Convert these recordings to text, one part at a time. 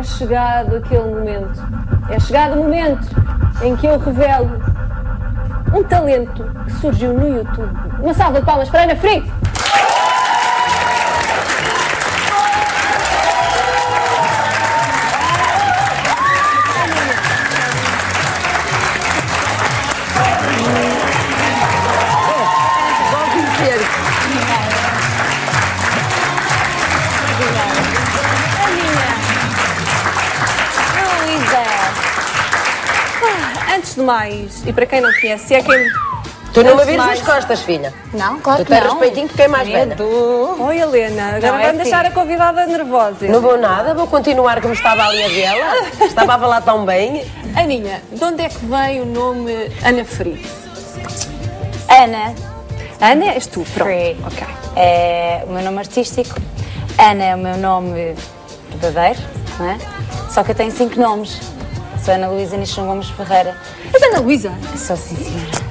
chegado aquele momento. É chegado o momento em que eu revelo um talento que surgiu no YouTube. Uma salva de palmas para Ana Free! Antes de mais, e para quem não conhece, se é quem... Tu não me vires nas costas, filha. Não, claro tu que não. tens respeitinho porque é mais velha. Oi, Helena, agora Não, é vai-me deixar assim. a convidada nervosa. Não vou nada, vou continuar como estava ali a vê-la. Estava a falar tão bem. Aninha, de onde é que vem o nome Ana Free? Ana Ana és tu, pronto. Free Ok. é o meu nome artístico. Ana é o meu nome verdadeiro, não é? Só que eu tenho 5 nomes. Sou Ana Luísa Nichon Gomes Ferreira. És Ana Luísa? Sou sim, senhora.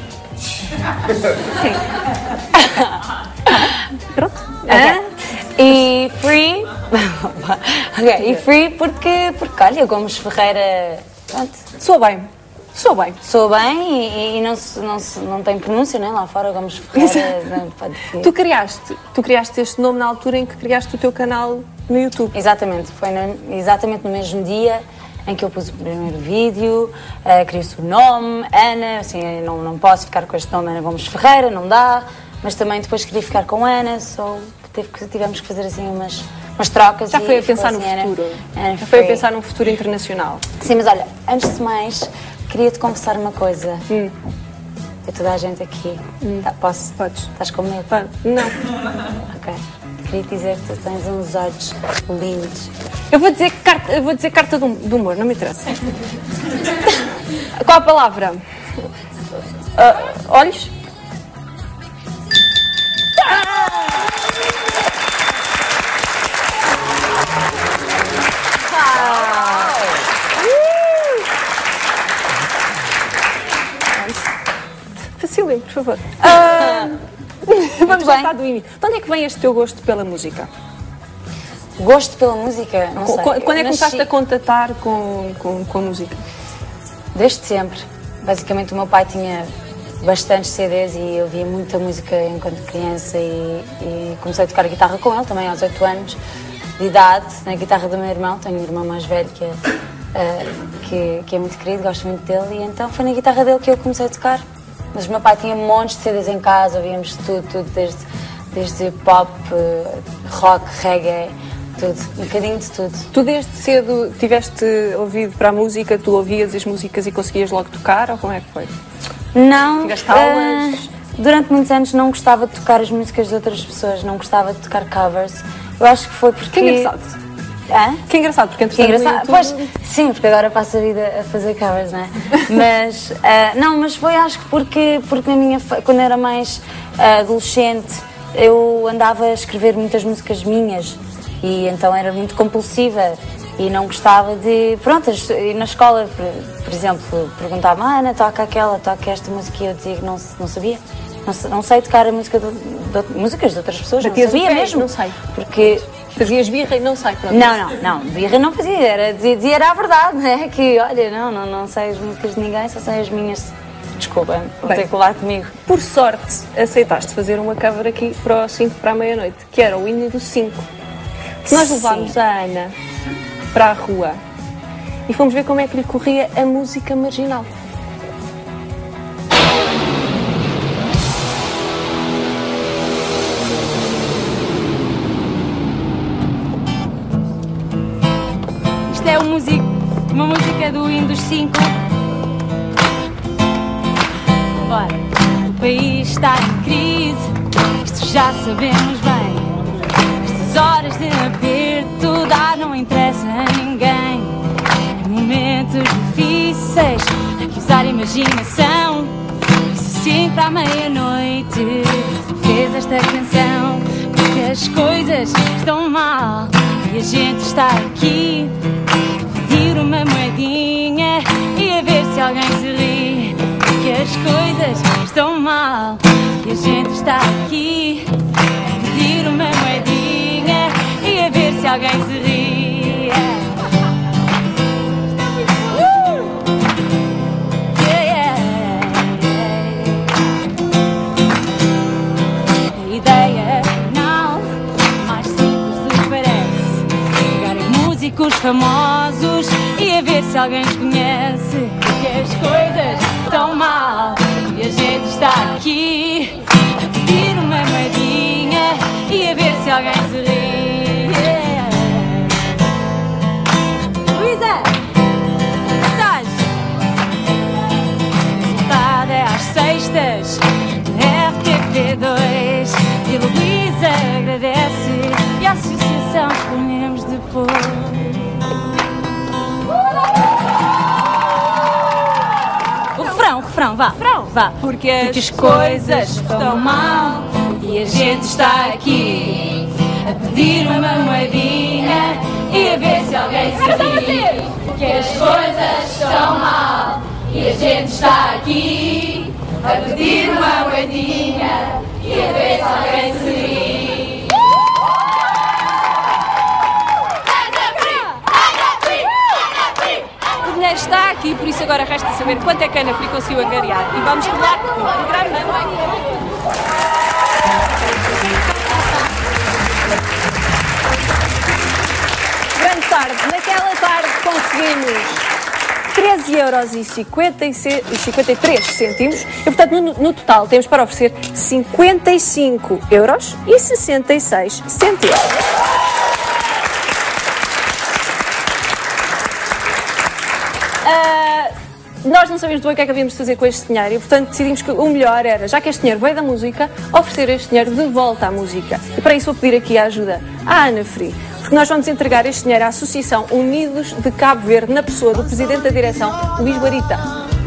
Pronto. Okay. E Free... ok, e Free porque olha, Gomes Ferreira... Pronto. Sou bem. Sou bem. Sou bem e não tem pronúncia, né? Lá fora Gomes Ferreira não pode ser. Tu criaste este nome na altura em que criaste o teu canal no YouTube. Exatamente, foi exatamente no mesmo dia em que eu pus o primeiro vídeo, criei-se o nome, Ana, assim, não posso ficar com este nome Ana Gomes Ferreira, não dá, mas também depois queria ficar com Ana, só tivemos que fazer assim umas trocas. Já foi a pensar assim, no futuro. Ana Já foi a Free. pensar num futuro internacional. Sim, mas olha, antes de mais, queria-te confessar uma coisa. É toda a gente aqui. Posso? Podes. Estás com medo? Não. Ok. Queria dizer que tu tens uns olhos lindos. Eu vou dizer carta do humor, não me interessa. Qual a palavra? Olhos? Facilem, por favor. Vamos bem. tratar do início. De onde é que vem este teu gosto pela música? Gosto pela música? Não sei. Quando é que Eu nasci começaste a contatar com a música? Desde sempre. Basicamente o meu pai tinha bastantes CDs e eu via muita música enquanto criança e comecei a tocar guitarra com ele também aos 8 anos de idade, na guitarra do meu irmão. Tenho um irmão mais velho que é muito querido, gosto muito dele, e então foi na guitarra dele que eu comecei a tocar. Mas o meu pai tinha montes de CDs em casa, ouvíamos tudo desde pop, rock, reggae, tudo, um bocadinho de tudo. Tu desde cedo tiveste ouvido para a música, tu ouvias as músicas e conseguias logo tocar, ou como é que foi? Não, Tiveste aulas? durante muitos anos não gostava de tocar as músicas de outras pessoas, não gostava de tocar covers. Eu acho que foi porque... Que engraçado. Hã? Que engraçado, porque Que entretanto engraçado. no YouTube... Pois, sim, porque agora passo a vida a fazer covers, não é? Mas, não, mas foi acho que porque quando eu era mais adolescente, eu andava a escrever muitas músicas minhas e então era muito compulsiva e não gostava de... Pronto, e na escola, por exemplo, perguntava Ana, toca esta música e eu dizia que não sabia. Não sei tocar a música músicas de outras pessoas, Batias não sabia o pé, mesmo. não sei. Porque... Fazias birra e não sei, pronto. Não, birra não fazia, dizia era a verdade, né? Que olha, não sei as músicas de ninguém, só sei as minhas. Desculpa, vou ter que falar comigo. Por sorte, aceitaste fazer uma cover aqui para o 5 para a meia-noite, que era o hino do 5. Nós levámos a Ana para a rua e fomos ver como é que lhe corria a música marginal. Isto é uma música do hino dos 5. Ora, o país está em crise, isto já sabemos bem. Estas horas de aperto não interessa a ninguém. Em momentos difíceis, há que usar a imaginação. Por isso 5 para a meia-noite fez esta canção. Porque as coisas estão mal e a gente está aqui a pedir uma moedinha e a ver se alguém se ri. Porque as coisas estão mal e a gente está aqui a pedir uma moedinha e a ver se alguém se ri. famosos e a ver se alguém os conhece. Que as coisas estão mal e a gente está aqui a pedir uma moedinha e a ver se alguém se ri. Luísa! Estás? O resultado é às sextas, RTP2 e Luísa agradece e a associação reunimos depois. O refrão, vá. Vá. Porque as coisas estão mal e a gente está aqui a pedir uma moedinha e a ver se alguém se ri. Porque as coisas estão mal e a gente está aqui a pedir uma moedinha e a ver se alguém se ri. O dinheiro está aqui, por isso agora resta saber quanto é que a Ana Free conseguiu angariar. E vamos revelar o programa. Grande tarde. Naquela tarde conseguimos 13,53 € e, portanto, no total temos para oferecer 55,66 €. Nós não sabíamos bem o que é que havíamos de fazer com este dinheiro e, portanto, decidimos que o melhor era, já que este dinheiro veio da música, oferecer este dinheiro de volta à música. E para isso vou pedir aqui a ajuda à Ana Free, porque nós vamos entregar este dinheiro à Associação Unidos de Cabo Verde, na pessoa do Presidente da Direção, Luís Barita.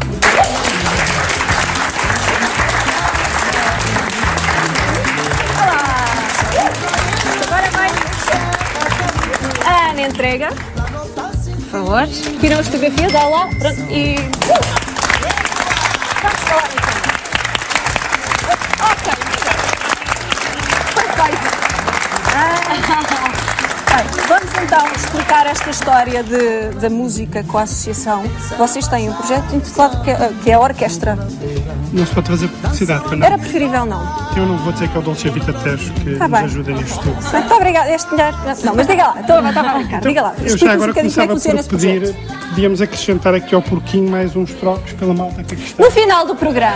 Olá! Agora vai a Ana entrega. Por favor. Tiram as fotografias, dá lá, pronto, e... Vamos falar então. Ok. Perfeito. Bem, vamos então explicar esta história da música com a associação. Vocês têm um projeto intitulado que é a Orquestra. Não se pode fazer publicidade, para não. Era preferível não. Eu não vou dizer que é o Dolce Vita Tejo que nos ajuda nisto tudo. Muito obrigada. Este dinheiro... Não, mas diga lá. Estava a brincar. Diga lá. Eu já agora começava por pedir, podíamos acrescentar aqui ao porquinho mais uns trocos pela malta que aqui está. No final do programa.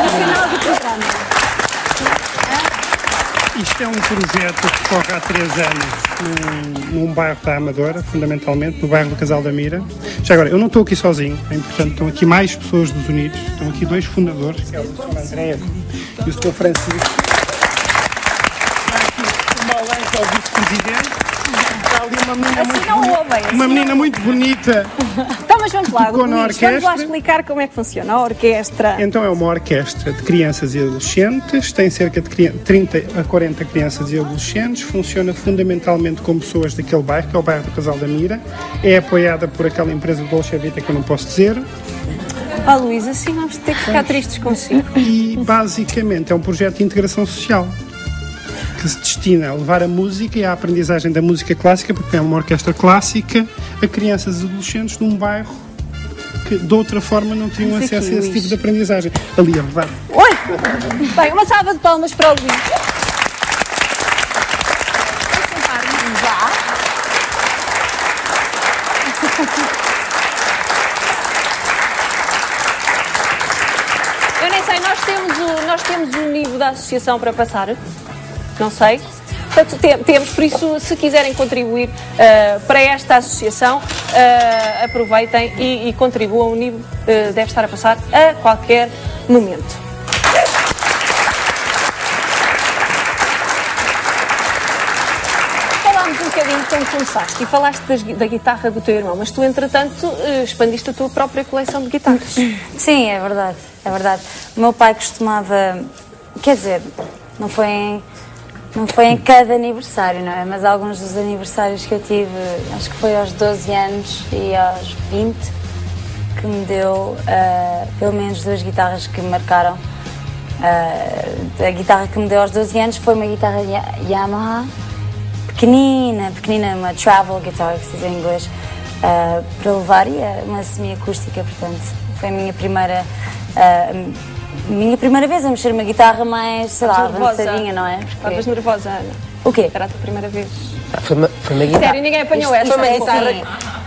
Isto é um projeto que corre há 3 anos num bairro da Amadora, fundamentalmente, no bairro do Casal da Mira. Já agora, eu não estou aqui sozinho, é importante, estão aqui mais pessoas dos Unidos, estão aqui 2 fundadores, que é o Sr. André e o Sr. Francisco. Está aqui o Malan, que é o vice-presidente. Está ali uma menina muito bonita. Então, mas vamos lá, Tocou na Luís, vamos lá orquestra. explicar como é que funciona a orquestra. Então é uma orquestra de crianças e adolescentes, tem cerca de 30 a 40 crianças e adolescentes, funciona fundamentalmente com pessoas daquele bairro, que é o bairro do Casal da Mira, é apoiada por aquela empresa Dolce Vita que eu não posso dizer. Luís, assim vamos ter que ficar tristes consigo. E basicamente é um projeto de integração social que se destina a levar a música e a aprendizagem da música clássica, porque é uma orquestra clássica, a crianças e adolescentes num bairro que de outra forma não tinham Mas acesso aqui, a esse Luís. tipo de aprendizagem. Ali é verdade. Oi! Bem, uma salva de palmas para o Luís. Eu nem sei, nós temos o nível da associação para passar? Não sei. Portanto, temos, por isso, se quiserem contribuir para esta associação, aproveitem e contribuam. O nível deve estar a passar a qualquer momento. Falámos um bocadinho como começaste e falaste da guitarra do teu irmão, mas tu, entretanto, expandiste a tua própria coleção de guitarras. Sim, é verdade, é verdade. O meu pai costumava, quer dizer, não foi em cada aniversário, não é? Mas alguns dos aniversários que eu tive, acho que foi aos 12 anos e aos 20, que me deu pelo menos 2 guitarras que me marcaram. A guitarra que me deu aos 12 anos foi uma guitarra Yamaha, pequenina, uma travel guitar, que se diz em inglês, para levar, e uma semi-acústica, portanto. Foi a minha primeira vez a mexer uma guitarra mais, sei lá, avançadinha, não é? Estavas nervosa, Ana? O quê? Era a tua primeira vez. Foi uma guitarra. Sério, ninguém apanhou esta. Foi uma guitarra. Sim.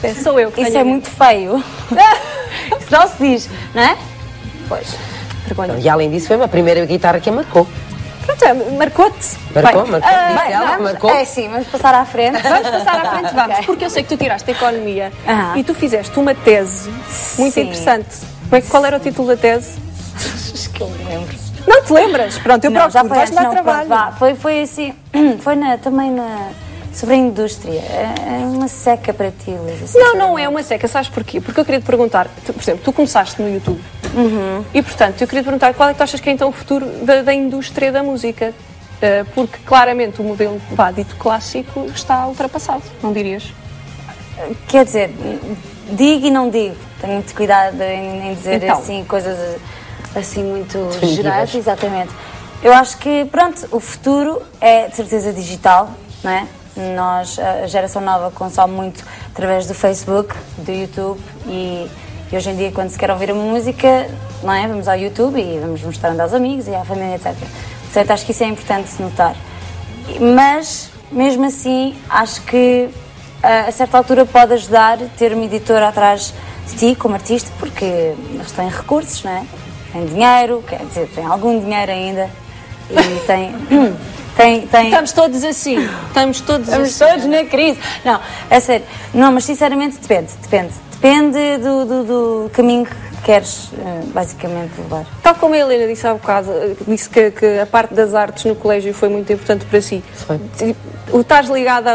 Sou eu que Isso tenho é muito feio. Isso não se diz, não é? Pois, vergonha. E além disso, foi uma primeira guitarra que a marcou. Pronto, marcou-te. Marcou, Bem, marcou. Disse ela que marcou. É sim, vamos passar à frente. Vamos passar à frente, vamos, Ok. porque eu sei que tu tiraste Economia Aham. e tu fizeste uma tese muito Sim. interessante. Qual era o título da tese? Acho que eu me lembro. Não te lembras? Pronto, eu Não, já procuro, foi vais antes, dar não, trabalho. pronto, vá. Foi assim, foi também sobre a indústria. É uma seca para ti, Luísa. Não é uma seca, sabes porquê? Porque eu queria te perguntar, por exemplo, tu começaste no YouTube e, portanto, eu queria te perguntar qual é que tu achas que é então o futuro da indústria da música? Porque, claramente, o modelo, dito clássico está ultrapassado, não dirias? Quer dizer, digo e não digo. Tenho muito cuidado em dizer Então. assim coisas assim muito Definitivas. gerais, exatamente. Eu acho que, pronto, o futuro é de certeza digital, não é? A geração nova consome muito através do Facebook, do YouTube e hoje em dia quando se quer ouvir uma música, não é? Vamos ao YouTube e vamos mostrando aos amigos e à família, etc. Portanto, acho que isso é importante se notar. Mas, mesmo assim, acho que a certa altura pode ajudar ter uma editora atrás de ti como artista, porque eles têm recursos, não é? Têm dinheiro, quer dizer, têm algum dinheiro ainda e têm... Estamos todos assim, estamos todos na crise. Não, é sério. Não, mas sinceramente depende. Depende do caminho que queres, basicamente, levar. Tal como a Helena disse há bocado, disse que a parte das artes no colégio foi muito importante para si. Foi. O estás ligada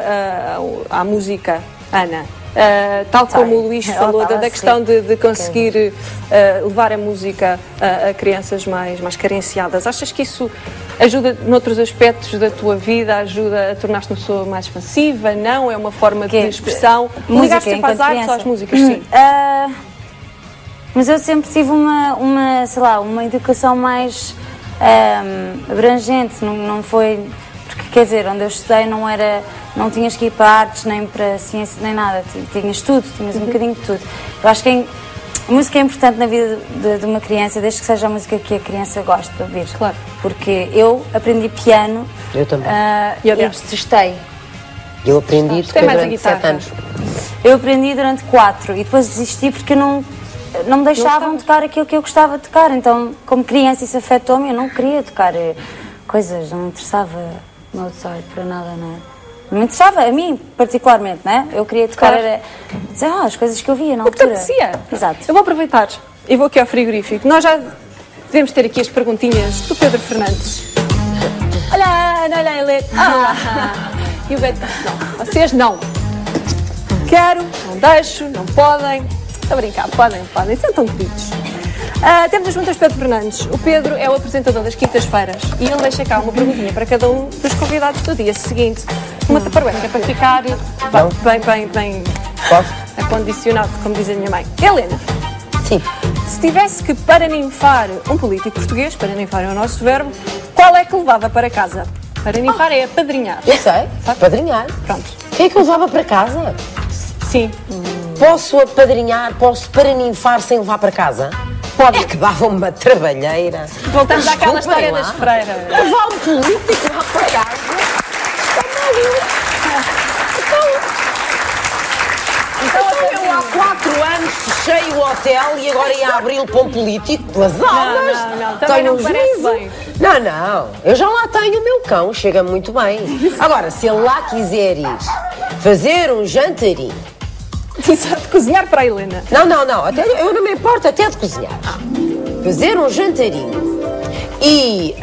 à música, Ana, tal como o Luís Ela falou, estava da assim. questão de conseguir levar a música a crianças mais carenciadas. Achas que isso ajuda noutros aspectos da tua vida, ajuda a tornar-te uma pessoa mais expansiva? Não? É uma forma de expressão? Ligaste sempre às artes ou às músicas? Sim. Mas eu sempre tive uma educação mais abrangente, não foi... Porque, quer dizer, onde eu estudei não tinhas que ir para artes, nem para ciência, nem nada. Tinhas tudo, tinhas um bocadinho de tudo. Eu acho que a música é importante na vida de uma criança, desde que seja a música que a criança gosta de ouvir. Claro. Porque eu aprendi piano Eu também. e odiaste? detestei. Eu aprendi Isto é mais a durante 7 guitarra. anos. Eu aprendi durante 4 e depois desisti porque não me deixavam tocar aquilo que eu gostava de tocar. Então, como criança, isso afetou-me. Eu não queria tocar coisas, não me interessava Mozart para nada, não é? Não me interessava, a mim particularmente, não é? Eu queria tocar as coisas que eu via na O que te altura. apetecia. Exato. Eu vou aproveitar e vou aqui ao frigorífico. Nós já devemos ter aqui as perguntinhas do Pedro Fernandes. Olha a Ana, olha a Helena. E o Beto? Não, vocês não. Quero, não deixo, não podem. Estou a brincar, podem, são tão queridos. Temos as perguntas do Pedro Fernandes. O Pedro é o apresentador das quintas-feiras e ele deixa cá uma perguntinha para cada um dos convidados do dia seguinte. Uma taparoeca para ficar bem Pode? acondicionado, como diz a minha mãe. Helena, Sim. se tivesse que paraninfar um político português, paraninfar é o nosso verbo, qual é que levava para casa? Paraninfar é apadrinhar. Eu sei. Padrinhar. Pronto. Quem é que eu levava para casa? Sim. Posso apadrinhar, posso paraninfar sem levar para casa? Pode. É que dava uma trabalheira. Voltamos àquela Desculpem história lá. das freiras. Levar um político lá para casa? Então eu há 4 anos fechei o hotel e agora ia abri-lo para um político pelas aulas. Não, também não me parece bem. Não, eu já lá tenho o meu cão, chega muito bem. Agora, se ele lá quiser ir fazer um jantarinho. Exato, cozinhar para a Helena. Não, até, eu não me importo até de cozinhar. Fazer um jantarinho e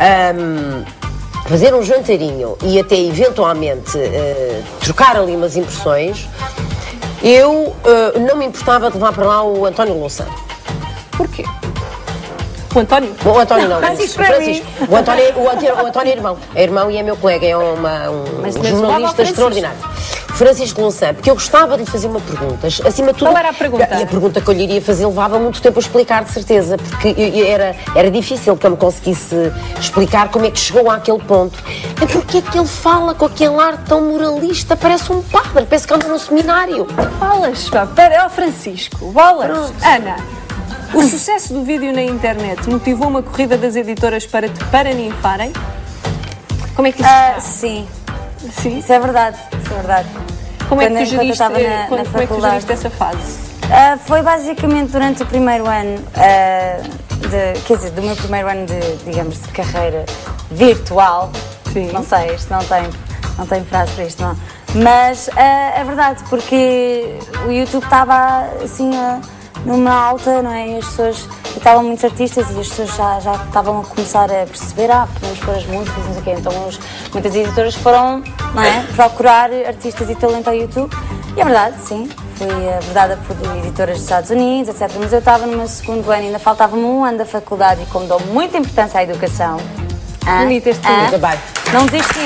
até eventualmente trocar ali umas impressões, eu não me importava de levar para lá o António Louçã. Porquê? O António? O António não, Francisco o para Francisco. O António é irmão. É irmão e é meu colega, é um Mas levava ao jornalista Francisco. extraordinário. Francisco Louçã, porque eu gostava de lhe fazer uma pergunta. Acima de tudo, Qual era a pergunta? E a pergunta que eu lhe iria fazer levava muito tempo a explicar, de certeza, porque era difícil que eu me conseguisse explicar como é que chegou àquele ponto. É porque é que ele fala com aquele ar tão moralista, parece um padre, parece que anda num seminário. Bolas, pá, para o Francisco. Bolas. Ana, o sucesso do vídeo na internet motivou uma corrida das editoras para te paraninfarem? Como é que isso está? Sim, Sim. isso é verdade, Como é que tu Quando eu geriste, estava na como é que tu faculdade. geriste essa fase? Foi basicamente durante o primeiro ano, quer dizer, do meu primeiro ano digamos, de carreira virtual. Sim. Não sei, isto não tem frase para isto, não. Mas é verdade, porque o YouTube estava assim numa alta, não é? E as pessoas, estavam muitos artistas e as pessoas já estavam a começar a perceber, podemos pôr as músicas, não sei o quê. Então muitas editoras foram, não é, procurar artistas e talento ao YouTube. E é verdade, sim, fui abordada por editoras dos Estados Unidos, etc. Mas eu estava no meu segundo ano, ainda faltava-me um ano da faculdade e como dou muita importância à educação, Bonito este Muito bem. não desisti.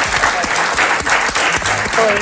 Foi.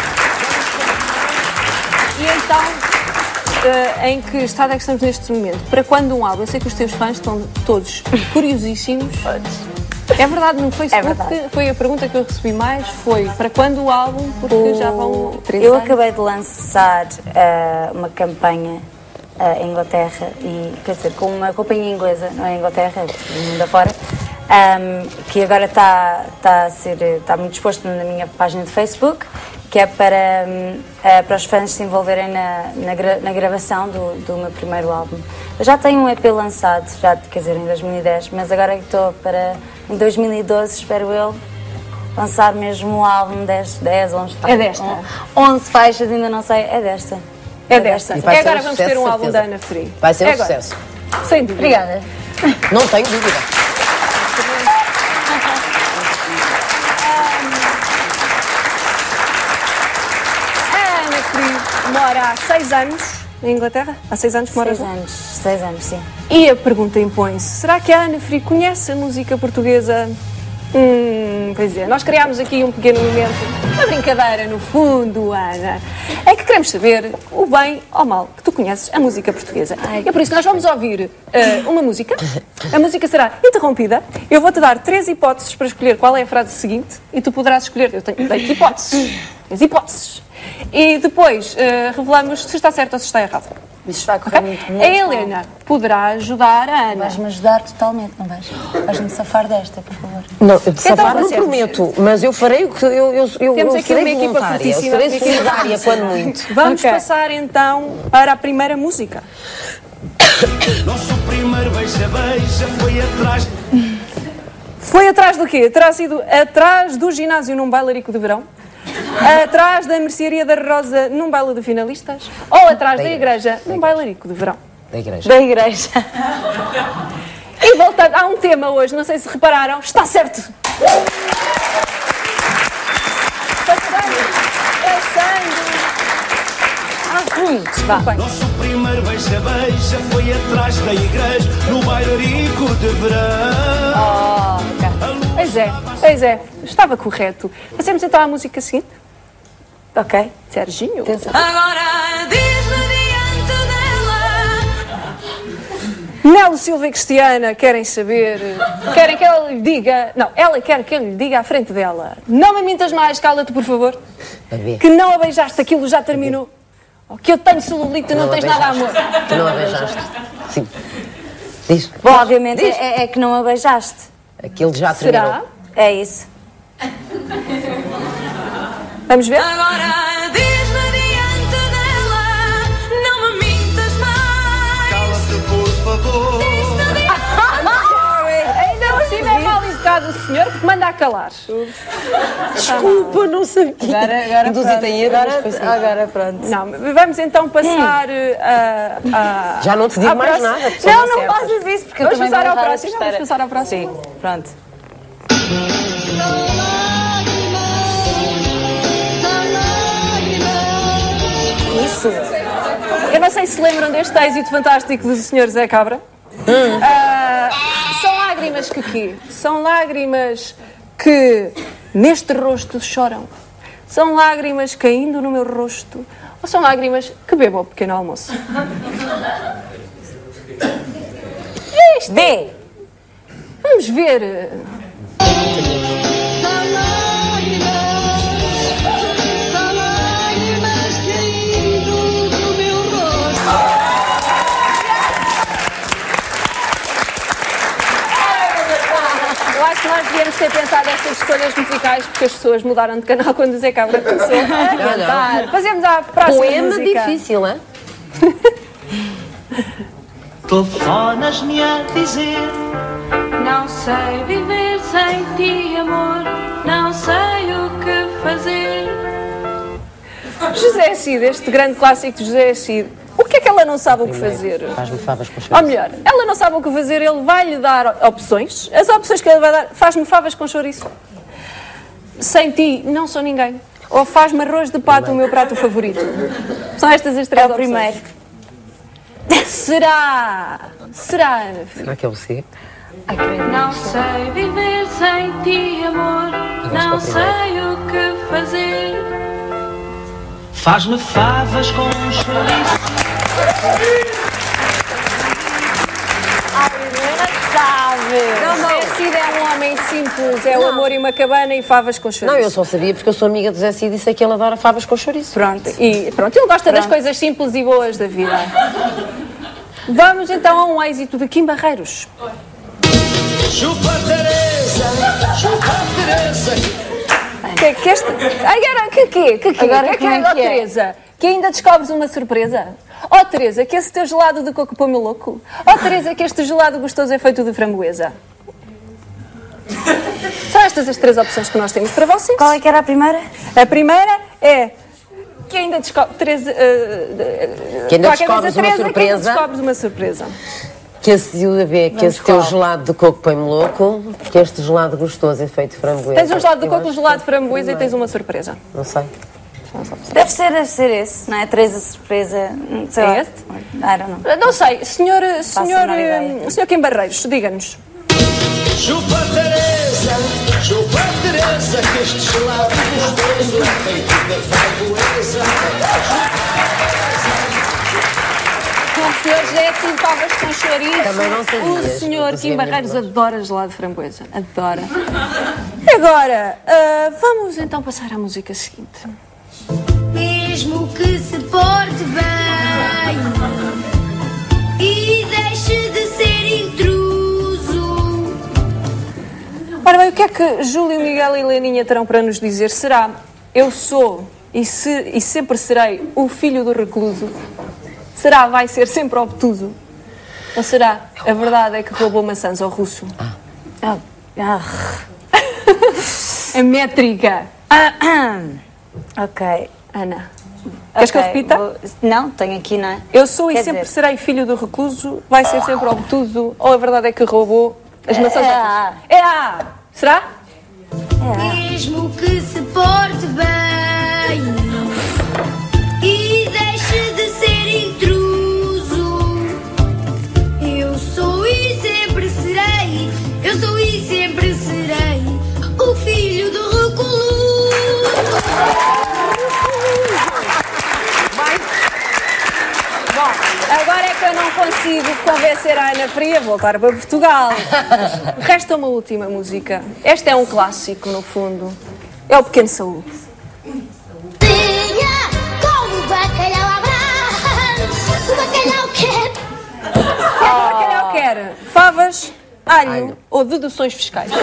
E então, em que estado é que estamos neste momento? Para quando um álbum? Eu sei que os teus fãs estão todos curiosíssimos. É verdade, no Facebook verdade. foi a pergunta que eu recebi mais, foi para quando o álbum? Porque já vão 3 Eu anos. acabei de lançar uma campanha em Inglaterra, e, quer dizer, com uma companhia inglesa, não é Inglaterra, é do mundo afora, que agora está muito exposto na minha página de Facebook, que é para os fãs se envolverem na gravação do meu primeiro álbum. Eu já tenho um EP lançado, quer dizer, em 2010, mas agora estou em 2012, espero eu, lançar mesmo um álbum 10, 11 faixas. É desta? 11 faixas, ainda não sei, é desta. É desta. E vai E ser agora um vamos sucesso, ter um álbum certeza. da Ana Free. Vai ser É um agora. sucesso. Sem dúvida. Obrigada. Não tenho dúvida. A Ana Free mora há 6 anos na Inglaterra. Há 6 anos que mora 6 anos, sim. E a pergunta impõe-se, será que a Ana Free conhece a música portuguesa? Pois é, nós criámos aqui um pequeno momento, uma brincadeira no fundo, Ana, é que queremos saber o bem ou mal que tu conheces a música portuguesa. E é por isso que nós vamos ouvir uma música, a música será interrompida, eu vou-te dar 3 hipóteses para escolher qual é a frase seguinte e tu poderás escolher, eu dei-te hipóteses, as hipóteses, e depois revelamos se está certo ou se está errado. Isso vai correr muito A Helena poderá ajudar a Ana. Vais-me ajudar totalmente, não vais? Vais-me safar desta, por favor. Não, de safar não vocês- prometo, mas eu farei o que eu Temos aqui serei uma equipa voluntária, eu fortíssima, serei uma equipa solidária quando muito. Vamos Ok. passar então para a primeira música. Nosso primeiro beija-beija foi atrás. Foi atrás do quê? Terá sido atrás do ginásio num bailarico de verão? Atrás da mercearia da Rosa num baile de finalistas? Ou atrás da igreja num bailarico de verão? Da igreja. Da igreja. E voltando, há um tema hoje, não sei se repararam, está certo! Passando! Nosso primeiro beija-beija foi atrás da igreja, no bailarico de verão. Pois é, estava correto. Passemos então à música seguinte. Ok. Serginho. Agora diz-me diante dela. Nelo Silva e Cristiana querem saber, querem que ela lhe diga, não, ela quer que ele lhe diga à frente dela, não me mintas mais, cala-te por favor, A ver. que não a beijaste, aquilo já terminou, ou que eu tenho celulite e não tens nada a amor. Que não a beijaste. Sim. Diz. Bom, obviamente Diz. é que não a beijaste. Aquilo já Será? terminou. É isso. Vamos ver? Agora diz-me diante dela. Não me mintas mais. Cala-te, por favor. Ainda por cima é mal educado o senhor que manda a calar. Desculpa, não sabia. Agora Induzida em erro, mas foi assim. Agora pronto. Não, vamos então passar a... Já não te digo à mais próxima. nada. pessoa Não, não certa. fazes isso, porque Vamos eu também passar vou ao errar a próximo, besteira. vamos passar ao próximo. Sim, pronto. Isso. Eu não sei se lembram deste êxito fantástico do Sr. Zé Cabra. São lágrimas que quê? São lágrimas que neste rosto choram. São lágrimas caindo no meu rosto. Ou são lágrimas que bebo ao pequeno almoço? B. Vamos ver. Eu acho que nós devíamos ter pensado estas escolhas musicais porque as pessoas mudaram de canal quando o Zé Cabra começou a cantar. Fazemos a próxima Poema música. difícil, hein? Telefonas-me a dizer: Não sei viver sem ti, amor. Não sei o que fazer. José Cid, este grande clássico de José Cid. O que é que ela não sabe o que fazer? Faz-me favas com Ou chouriço. melhor, ela não sabe o que fazer, ele vai-lhe dar opções. As opções que ele vai dar, faz-me favas com chouriço. Sem ti, não sou ninguém. Ou faz-me arroz de pato, o meu prato favorito. São estas as três É o opções. primeiro. Será, Ana? Será que é o C? Não sei viver sem ti, amor. Não sei o que fazer. faz-me favas com chouriço. José Cid é um homem simples, é o amor e uma cabana e favas com chouriço. Não, eu só sabia porque eu sou amiga do Zé Cid e sei que ele adora favas com chouriço. Pronto, ele gosta das coisas simples e boas da vida. Vamos então a um êxito de Kim Barreiros. Chupa Teresa, Que este... Agora, que Agora é como é oh, que é? Teresa, que ainda descobres uma surpresa? Oh, Teresa, que esse teu gelado de coco põe-me louco? Oh, Teresa, que este gelado gostoso é feito de framboesa? São estas as três opções que nós temos para vocês. Qual é que era a primeira? A primeira é que ainda descobres... Teresa, Que ainda qualquer descobres coisa, uma Teresa, que ainda surpresa. descobres uma surpresa. Que esse teu gelado de coco põe-me louco, que este gelado gostoso é feito de framboesa. Tens um gelado de Eu coco, um acho gelado de que- framboesa e tens uma surpresa. Não sei. Deve ser esse, não é? Teresa Surpresa. Sei lá. este? I don't know. Não sei, senhor menor ideia. Kim Barreiros, diga-nos. chupa Teresa, que este gelado gostoso é feito de framboesa. O senhor José Cid favas com chouriço. Também não sabias. O senhor Inclusive, Kim Barreiros mesmo. adora gelado de framboesa. Adora. Agora, vamos então passar à música seguinte. Mesmo que se porte bem e deixe de ser intruso. Ora bem, o que é que Júlio, Miguel e Leninha terão para nos dizer? Será eu sou e sempre serei o filho do recluso? Será vai ser sempre obtuso? Ou será a verdade é que roubou maçãs ao russo? A métrica. Ok. Ana, queres que eu repita? Não, tenho aqui, não é? Eu sou e Quer sempre dizer- serei filho do recluso, vai ser sempre obtuso, ou a verdade é que roubou as maçãs ao russo? É A! Será? Mesmo que se porte bem e deixe de ser intruso. Eu sou e sempre serei, eu sou e sempre serei o filho do recluso. Agora é que eu não consigo convencer a Ana Fria a voltar para Portugal. Resta uma última música. Esta é um clássico, no fundo. É o Pequeno Saúl. Tenha como o bacalhau à brás, o bacalhau quer. O bacalhau quer favas, alho ou deduções fiscais?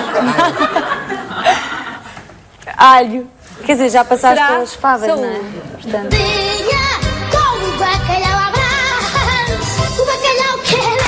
Alho. Quer dizer, já passaste Será? pelas favas, Saúl. não é? Portanto, Tenha como o bacalhau à brás, o bacalhau quer.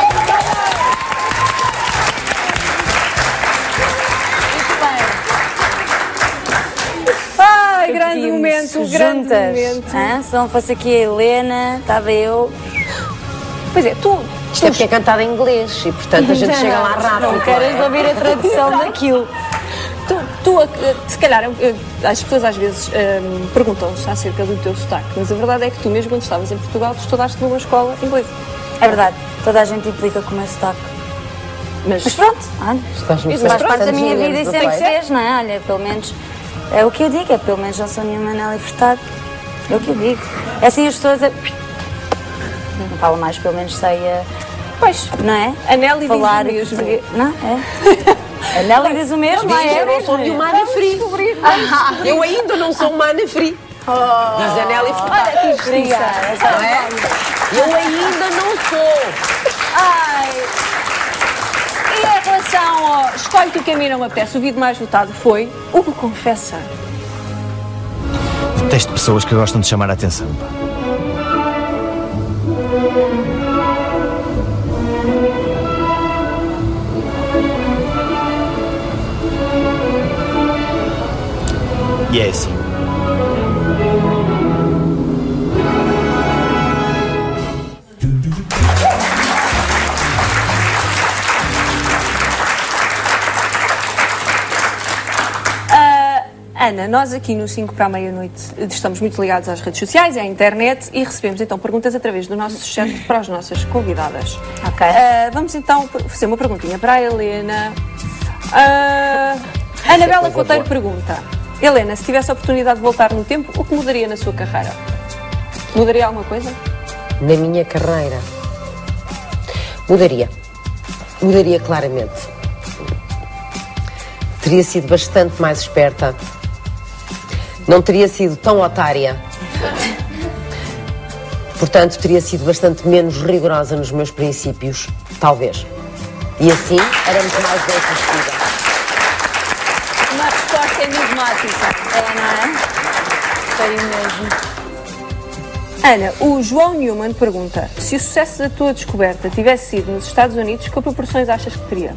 Ai, grande momento, grande juntas. momento. Hã? Se não fosse aqui a Helena, estava eu. Pois é, tu Isto é porque é cantado em inglês e, portanto, a gente chega lá rápido. Não queres ouvir a tradução daquilo. se calhar, as pessoas às vezes perguntam-se acerca do teu sotaque, mas a verdade é que tu, mesmo quando estavas em Portugal, tu estudaste numa escola inglesa. É verdade, toda a gente implica com o meu sotaque. Mas Pronto, olha, Estás muito faz parte da bastante minha vida e gigante, sempre não foi? fez, não é? Olha, pelo menos é o que eu digo, é pelo menos não sou nenhuma Nelly Furtado. É o que eu digo. É assim as pessoas. Não falo mais, pelo menos sei. pois, Não é? a Nelly Falar diz o mesmo. português. Não, é? A Nelly diz o mesmo, Diz, é? eu não sou nenhuma Ana Fri. Eu ainda não sou uma Ana Fri. Diz a Nelly Furtado. Olha que justiça. Não é? Eu ainda não sou. Ai. E em relação ao... Olha que a mim não me apetece. O vídeo mais votado foi o que confessa. Detesto pessoas que gostam de chamar a atenção. E é assim. Ana, nós aqui no 5 para a meia-noite estamos muito ligados às redes sociais e à internet e recebemos então perguntas através do nosso chat para as nossas convidadas. Ok. Vamos então fazer uma perguntinha para a Helena. Anabela Couteiro pergunta: Helena, se tivesse a oportunidade de voltar no tempo, o que mudaria na sua carreira? Mudaria alguma coisa? Na minha carreira? Mudaria. Mudaria claramente. Teria sido bastante mais esperta. Não teria sido tão otária. Portanto, teria sido bastante menos rigorosa nos meus princípios, talvez. E assim, era muito mais bem sucedida. Uma resposta enigmática. Não é? Foi mesmo. Ana, o João Newman pergunta: se o sucesso da tua descoberta tivesse sido nos Estados Unidos, que proporções achas que teria?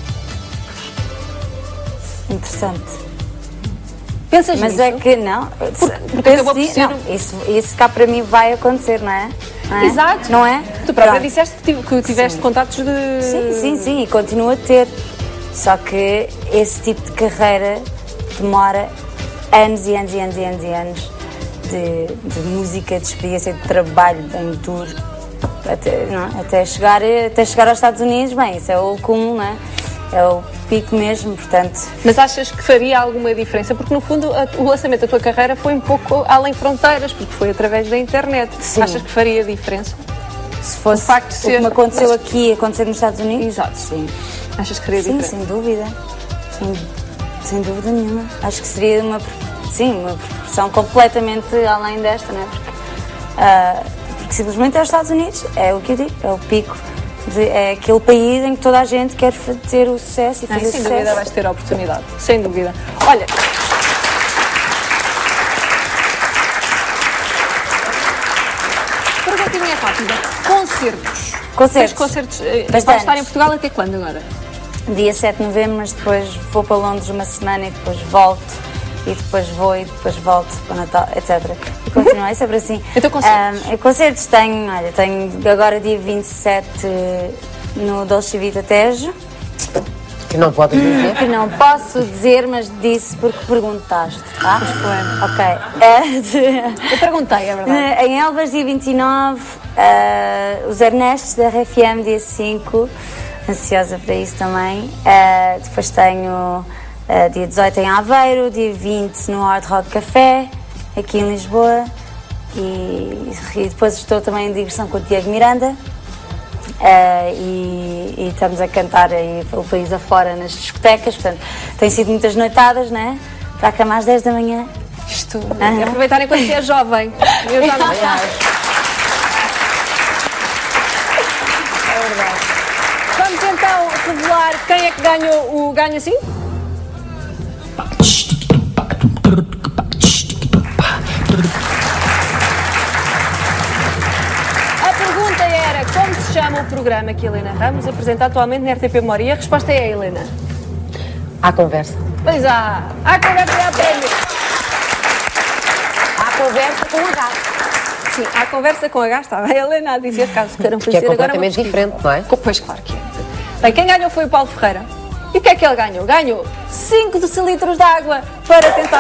Interessante. Pensas Mas nisso? é que não. Porque acabou por ser... Não, isso cá para mim vai acontecer, não é? Não é? Exato. Não é? Tu própria Pronto. disseste que tiveste contatos de... Sim, e continuo a ter. Só que esse tipo de carreira demora anos e anos e anos e anos e anos de música, de experiência, de trabalho em tour, até chegar aos Estados Unidos. Bem, isso é o cúmulo, não é? É o pico mesmo, portanto... Mas achas que faria alguma diferença? Porque, no fundo, o lançamento da tua carreira foi um pouco além fronteiras, porque foi através da internet. Sim. Achas que faria diferença? Se fosse o facto de ser... o que me aconteceu aqui, acontecer nos Estados Unidos? Exato. Sim. Achas que faria diferença? Sim, sem dúvida. Sem dúvida nenhuma. Acho que seria uma proporção completamente além desta, não é? Porque simplesmente é os Estados Unidos, é o que eu digo, é o pico. É aquele país em que toda a gente quer ter o sucesso e fazer sucesso. Sem dúvida vais ter a oportunidade, sem dúvida. Olha, perguntinha rápida. Concertos. Concertos. Vais estar em Portugal até quando agora? Dia 7 de novembro, mas depois vou para Londres uma semana e depois volto. E depois vou e depois volto para o Natal, etc. E continua, é sempre assim. Então concertos? Concertos tenho agora dia 27 no Dolce Vita Tejo. Que não podes dizer? Que não posso dizer, mas disse porque perguntaste, tá? Pois foi. Ok. Eu perguntei, é verdade. Em Elvas, dia 29, os Ernestos da RFM, dia 5. Ansiosa para isso também. Depois tenho... dia 18 em Aveiro, dia 20 no Hard Rock Café, aqui em Lisboa, e depois estou também em digressão com o Tiago Miranda, e estamos a cantar aí o país afora nas discotecas, portanto, tem sido muitas noitadas, né? Para a cama às 10 da manhã. Isto, aproveitar enquanto você é jovem. Eu já não acho. É verdade. Vamos então revelar quem é que ganhou o Ganho Assim? A pergunta era: como se chama o programa que Helena Ramos apresenta atualmente na RTP Memória? E a resposta é, Helena? À conversa. Pois há conversa e há prémio. À conversa com H. Sim, há conversa com H, estava a Helena a dizer, caso queiram fazer Que é agora completamente diferente, não é? Pois claro que é. Bem, quem ganhou foi o Paulo Ferreira. E o que é que ele ganhou? Ganhou 5 decilitros de água para tentar...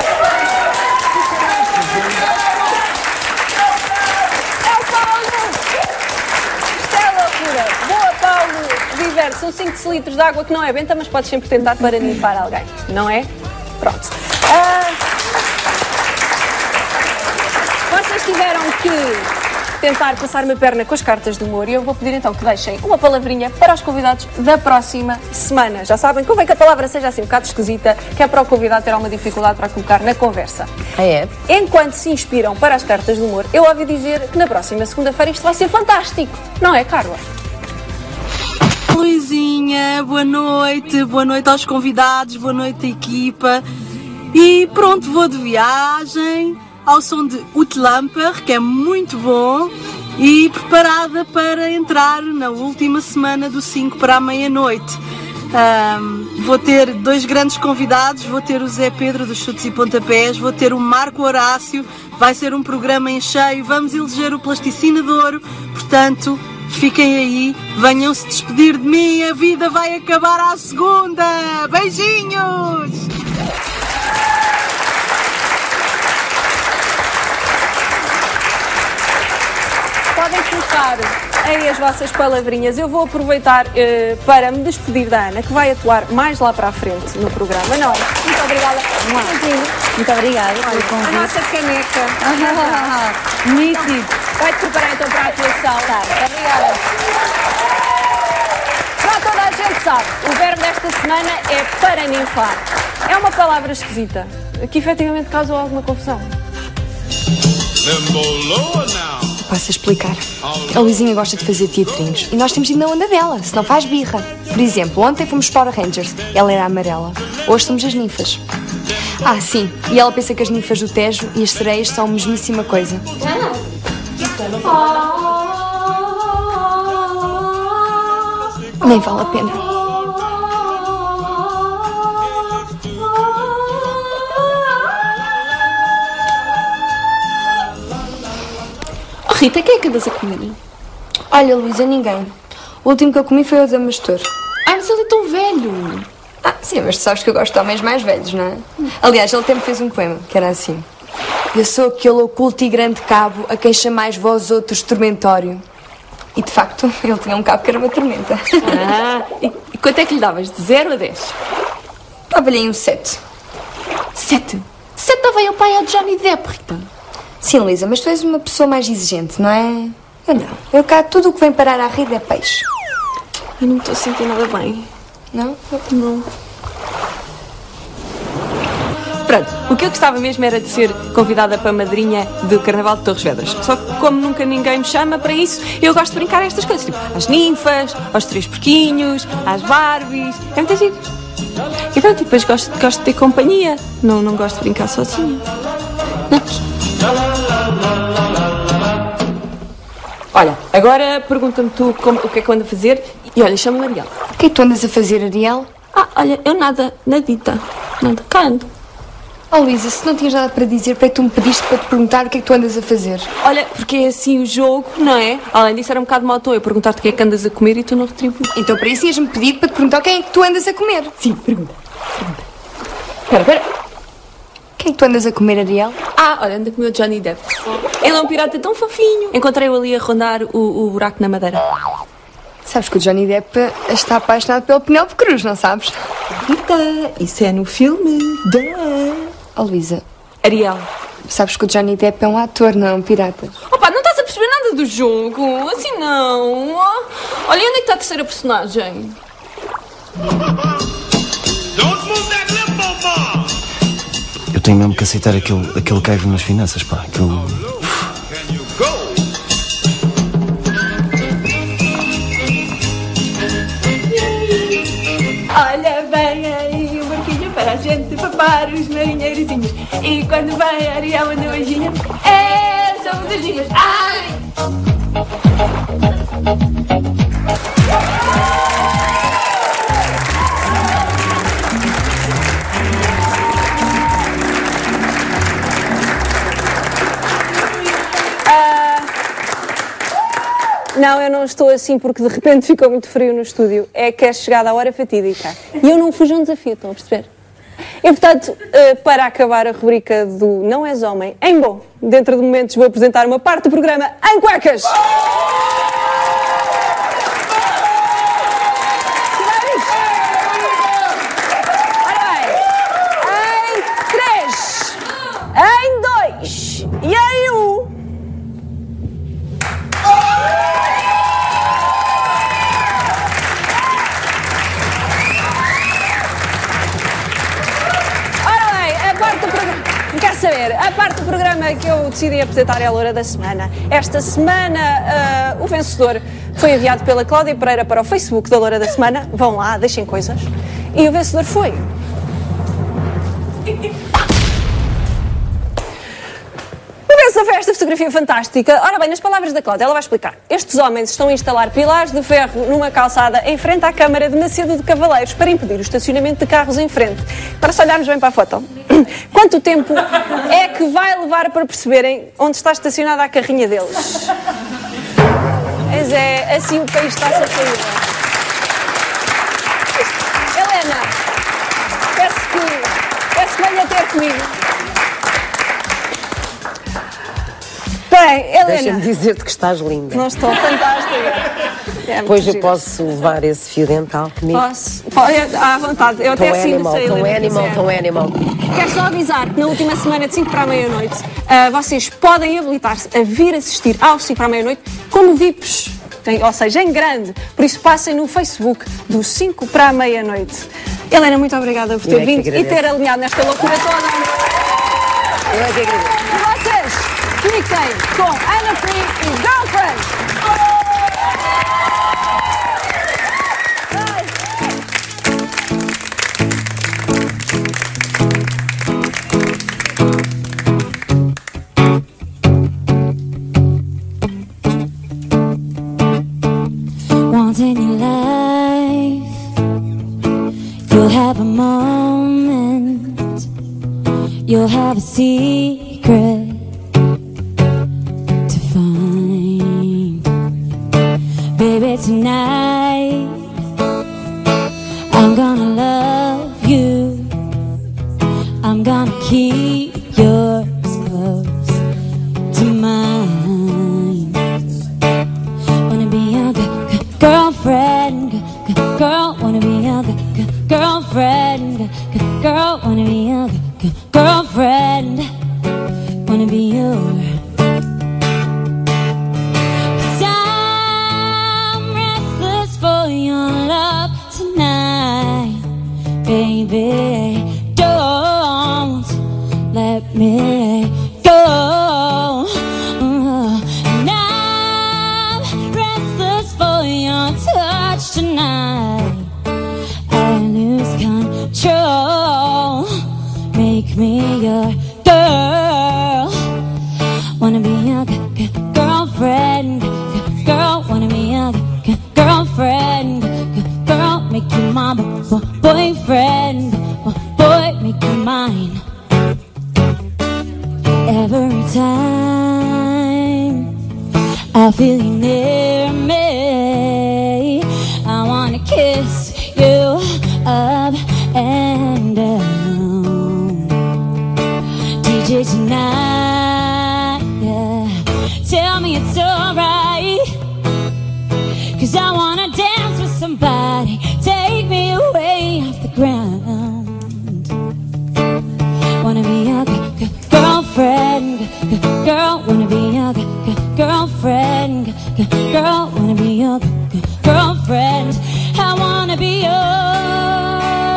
É o Paulo! Isto é loucura! Boa, Paulo! Diverte. São 5 decilitros de água que não é benta, mas podes sempre tentar para nifar alguém. Não é? Pronto. Vocês tiveram que tentar passar uma perna com as cartas do humor e eu vou pedir então que deixem uma palavrinha para os convidados da próxima semana. Já sabem, convém que a palavra seja assim um bocado esquisita, que é para o convidado ter alguma dificuldade para colocar na conversa. É? Enquanto se inspiram para as cartas do humor, eu ouvi dizer que na próxima segunda-feira isto vai ser fantástico. Não é, Carla? Luizinha, boa noite aos convidados, boa noite à equipa. E pronto, vou de viagem ao som de Utlamper, que é muito bom, e preparada para entrar na última semana do 5 para a meia-noite. Vou ter 2 grandes convidados, vou ter o Zé Pedro dos Chutes e Pontapés, vou ter o Marco Horácio, vai ser um programa em cheio, vamos eleger o Plasticina de Ouro, portanto, fiquem aí, venham-se despedir de mim, a vida vai acabar à segunda! Beijinhos! Podem colocar aí as vossas palavrinhas. Eu vou aproveitar para me despedir da Ana, que vai atuar mais lá para a frente no programa. Não, muito obrigada. Muito obrigada pelo convite. A nossa caneca. Nítido. Vai-te preparar então para a atuação. Obrigada. Já toda a gente sabe, o verbo desta semana é paraninfar. É uma palavra esquisita, que efetivamente causou alguma confusão. Passo a explicar. A Luizinha gosta de fazer teatrinhos e nós temos ido na onda dela, se não faz birra. Por exemplo, ontem fomos para o Rangers, ela era a amarela. Hoje somos as ninfas. Ah, sim, e ela pensa que as ninfas do Tejo e as sereias são a mesmíssima coisa. Nem vale a pena. Rita, quem é que andas a comer? Olha, Luísa, ninguém. O último que eu comi foi o Damastor. Ah, mas ele é tão velho. Ah, sim, mas tu sabes que eu gosto de homens mais velhos, não é? Aliás, ele até me fez um poema, que era assim. Eu sou aquele oculto e grande cabo a quem chamais vós outros tormentório. E, de facto, ele tinha um cabo que era uma tormenta. Ah, e quanto é que lhe davas? De 0 a 10? Dava-lhe aí um 7. 7? 7 dava eu pai ao Johnny Depp, Rita. Sim, Luísa, mas tu és uma pessoa mais exigente, não é? Eu não. Eu cá tudo o que vem parar à rede é peixe. Eu não me estou a sentir nada bem. Não? Não. Pronto, o que eu gostava mesmo era de ser convidada para a madrinha do Carnaval de Torres Vedras. Só que como nunca ninguém me chama para isso, eu gosto de brincar a estas coisas, tipo às ninfas, aos 3 porquinhos, às Barbies. É muito giro. E pronto, e depois gosto de ter companhia. Não gosto de brincar sozinha. Não. Olha, agora pergunta-me tu o que é que eu ando a fazer e olha, chama-me Ariel. O que é que tu andas a fazer, Ariel? Ah, olha, eu nadita, nada, cá ando. Oh, Luísa, se não tinhas nada para dizer, para que tu me pediste para te perguntar o que é que tu andas a fazer? Olha, porque é assim o jogo, não é? Além disso era um bocado mau tom eu perguntar-te o que é que andas a comer e tu não retribuis. Então para isso ias-me pedir para te perguntar quem é que tu andas a comer. Sim, pergunta. Espera. Quem é que tu andas a comer, Ariel? Ah, olha, anda a comer o Johnny Depp. Ele é um pirata tão fofinho. Encontrei-o ali a rondar o buraco na madeira. Sabes que o Johnny Depp está apaixonado pelo Penélope Cruz, não sabes? Rita, isso é no filme. Oh, Luísa. Ariel. Sabes que o Johnny Depp é um ator, não é um pirata. Opa, não estás a perceber nada do jogo. Assim não. Olha, onde é que está a terceira personagem? Eu tenho mesmo que aceitar aquele caivo nas finanças, pá. Olha, vem aí o barquinho para a gente papar os marinheirozinhos. E quando vem a Ariel anda beijinho, somos as divas. Ai! Não, eu não estou assim porque de repente ficou muito frio no estúdio. É que é chegada a hora fatídica. E eu não fujo a um desafio, estão a perceber? E portanto, para acabar a rubrica do Não És Homem, em bom, dentro de momentos vou apresentar uma parte do programa em cuecas. Ora bem, em 3, em 2 e em 1. Quer saber, a parte do programa que eu decidi apresentar é a loura da semana. Esta semana o vencedor foi enviado pela Cláudia Pereira para o Facebook da Loura da Semana. Vão lá, deixem coisas. E o vencedor foi... Essa foi esta fotografia fantástica. Ora bem, nas palavras da Cláudia, ela vai explicar. Estes homens estão a instalar pilares de ferro numa calçada em frente à Câmara de Macedo de Cavaleiros para impedir o estacionamento de carros em frente. Para se olharmos bem para a foto. Quanto tempo é que vai levar para perceberem onde está estacionada a carrinha deles? Mas é, assim o país está a ser saído. Helena, peço que venha ter comigo. Bem, Helena. Deixa-me dizer-te que estás linda. Não estou, fantástica. Depois eu posso levar esse fio dental comigo? Posso, à vontade. Eu até sinto sei. Tão animal. Quero só avisar que na última semana de 5 para a meia-noite vocês podem habilitar-se a vir assistir ao 5 para a meia-noite como VIPs, ou seja, em grande. Por isso passem no Facebook do 5 para a meia-noite. Helena, muito obrigada por ter vindo e ter alinhado nesta loucura toda. Eu é que agradeço. E vocês, fiquem com Ana Free e Girlfriend. Once in your life, you'll have a moment, you'll have a secret to find. Baby, tonight, I'm gonna love you, I'm gonna keep yours close to mine. Wanna be your girlfriend, girl, wanna be your girlfriend, girl, wanna be your girlfriend, wanna be your. 'Cause I'm restless for your love tonight, baby. Don't let me go. And I'm restless for your touch tonight. I lose control. Make me your girl. Wanna be your girlfriend. Girl, wanna be your girlfriend. Girl, make you my boyfriend. Boy, make you mine. Every time I feel you near me, I wanna kiss you up and down. DJ tonight, yeah, tell me it's alright, 'cause I wanna dance with somebody, take me away off the ground. Wanna be your girlfriend, girl, wanna be your girlfriend, girl, wanna be your girlfriend, I wanna be yours.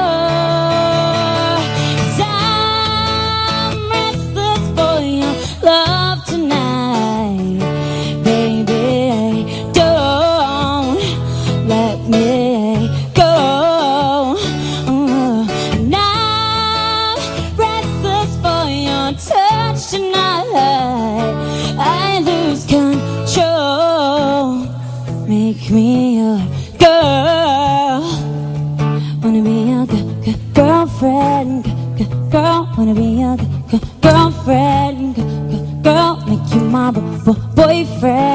'Cause I'm restless for your love tonight, baby, don't let me go. And I'm restless for your touch tonight, I lose control. Make me your girl. Wanna be your girlfriend. Girl, wanna be your girlfriend. Girl, make you my boyfriend.